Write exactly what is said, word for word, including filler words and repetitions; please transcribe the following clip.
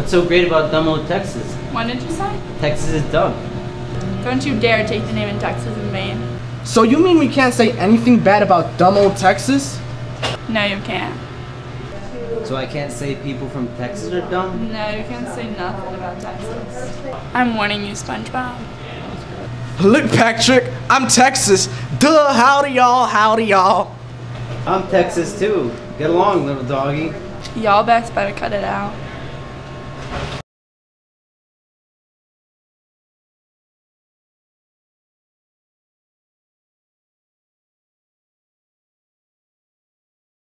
What's so great about dumb old Texas? What did you say? Texas is dumb. Don't you dare take the name in Texas in vain. So you mean we can't say anything bad about dumb old Texas? No, you can't. So I can't say people from Texas are dumb? No, you can't say nothing about Texas. I'm warning you, SpongeBob. Look, Patrick, I'm Texas. Duh, howdy y'all, howdy y'all. I'm Texas too. Get along, little doggy. Y'all best better cut it out.